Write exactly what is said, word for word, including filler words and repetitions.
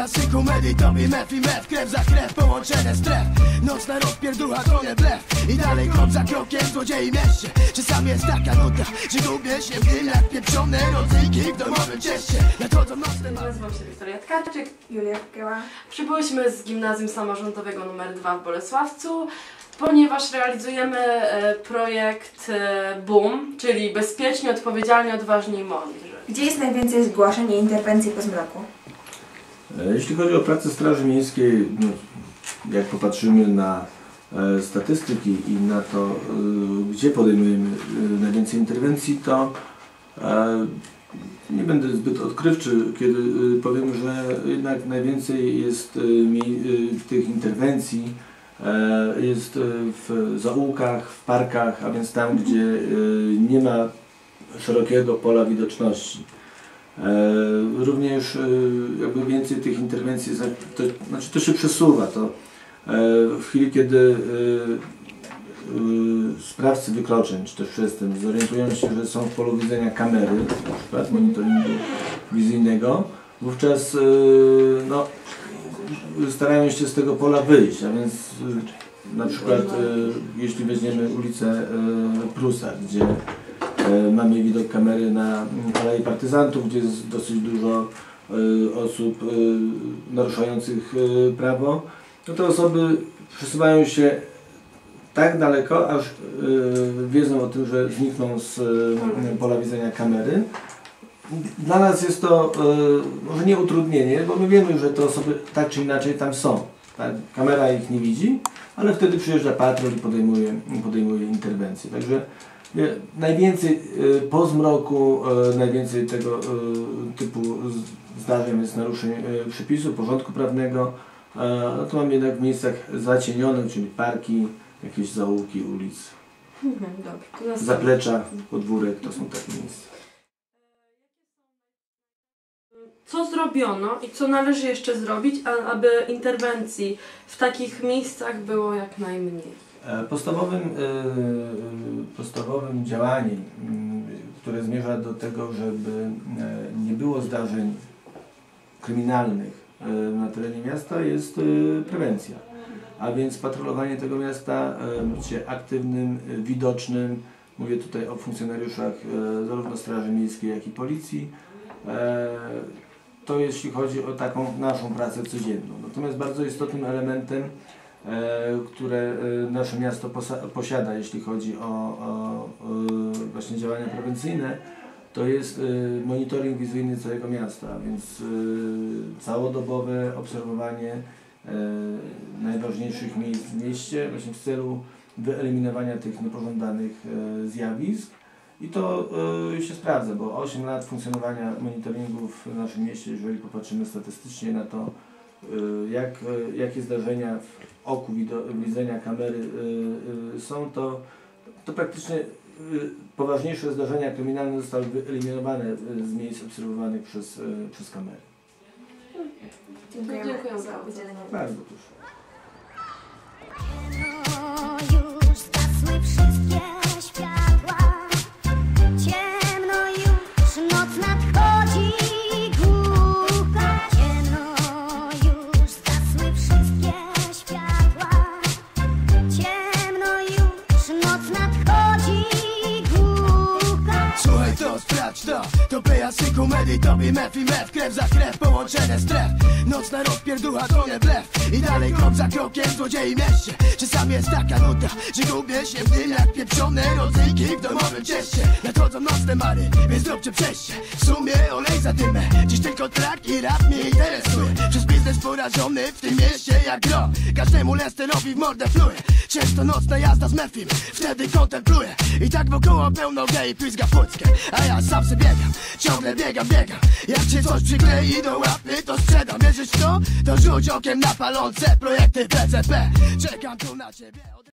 Jasny komedii, tobie mef i mef, krew za krew, połączone stref. Nocna rozpierducha to nie blef. I dalej krok za krokiem, złodziei mieście. Czasami jest taka nuta, że gubię się w tym jak pieprzone rodzyjki w domowym cieście. Nadchodzą nocne... Nazywam się Wiktoria Tkarczyk, Julia Kieła. Przybyłyśmy z Gimnazjum Samorządowego numer dwa w Bolesławcu, ponieważ realizujemy e, projekt e, BOOM, czyli Bezpiecznie, Odpowiedzialnie, Odważnie i Mądrze. Gdzie jest najwięcej zgłoszeń i interwencji po zmroku? Jeśli chodzi o pracę Straży Miejskiej, no, jak popatrzymy na e, statystyki i na to, e, gdzie podejmujemy e, najwięcej interwencji, to e, nie będę zbyt odkrywczy, kiedy e, powiem, że jednak najwięcej jest e, mi, e, tych interwencji e, jest w zaułkach, w parkach, a więc tam, gdzie e, nie ma szerokiego pola widoczności. E, również e, jakby więcej tych interwencji, to, znaczy to się przesuwa, to e, w chwili, kiedy e, e, sprawcy wykroczeń, czy też przestępstw zorientują się, że są w polu widzenia kamery, na przykład monitoringu wizyjnego, wówczas e, no, starają się z tego pola wyjść, a więc e, na przykład e, jeśli weźmiemy ulicę e, Prusa, gdzie mamy widok kamery na Alei Partyzantów, gdzie jest dosyć dużo y, osób y, naruszających y, prawo. No te osoby przesuwają się tak daleko, aż y, wiedzą o tym, że znikną z y, pola widzenia kamery. Dla nas jest to y, może nie utrudnienie, bo my wiemy, że te osoby tak czy inaczej tam są. Tak? Kamera ich nie widzi, ale wtedy przyjeżdża patrol i podejmuje, podejmuje interwencję. Także najwięcej po zmroku, najwięcej tego typu zdarzeń jest naruszeń przepisów, porządku prawnego. No to mamy jednak w miejscach zacienionych, czyli parki, jakieś zaułki ulic, Mhm, dobrze. zaplecza, podwórek, to są takie miejsca. Co zrobiono i co należy jeszcze zrobić, aby interwencji w takich miejscach było jak najmniej? Podstawowym, podstawowym działaniem, które zmierza do tego, żeby nie było zdarzeń kryminalnych na terenie miasta, jest prewencja. A więc patrolowanie tego miasta, bycie aktywnym, widocznym. Mówię tutaj o funkcjonariuszach zarówno Straży Miejskiej, jak i Policji. To jeśli chodzi o taką naszą pracę codzienną. Natomiast bardzo istotnym elementem, które nasze miasto posiada, jeśli chodzi o, o, o właśnie działania prewencyjne, to jest monitoring wizyjny całego miasta, a więc całodobowe obserwowanie najważniejszych miejsc w mieście właśnie w celu wyeliminowania tych niepożądanych zjawisk. I to się sprawdza, bo osiem lat funkcjonowania monitoringu w naszym mieście, jeżeli popatrzymy statystycznie na to, jak, jakie zdarzenia w oku widzenia kamery są, to, to praktycznie poważniejsze zdarzenia kryminalne zostały wyeliminowane z miejsc obserwowanych przez, przez kamery. Dziękujemy Dziękuję za bardzo. udzielenie. Bardzo proszę. Już zgasły wszystkie światła, ciemno już, noc nadchodzi głucha. Ciemno już, zgasły wszystkie światła, ciemno już, noc nadchodzi głucha. Słuchaj to, sprawdź to, to jasny komedii, tobie mef i mef, krew za krew, połączone stref. Nocna rozpierducha to nie blef. I dalej krok za krokiem, złodziei mieście. Czasami jest taka nuta, że gubię się w tym jak pieprzone rodzyjki w domowym cieście. Nadchodzą nocne mary, więc zróbcie przejście. W sumie olej za dymę, dziś tylko trak i rap mnie interesuje. Przez biznes porażony w tym mieście jak gro. Każdemu Lesterowi w mordę pluje. Często nocna jazda z mefim, wtedy kontempluję. I tak wokoło pełno gej, pizga płyckę. A ja sam sobie biegam, ciągle biegam, biegam. Jak się coś przyklei do łapy, to sprzedam. Wierzysz w to? To rzuć okiem na palące projekty P C P. Czekam tu na ciebie.